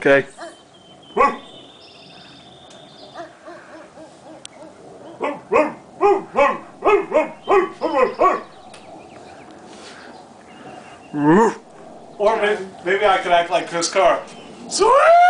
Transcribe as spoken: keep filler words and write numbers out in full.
Okay. Or maybe, maybe I could act like Chris Carr. Sweet!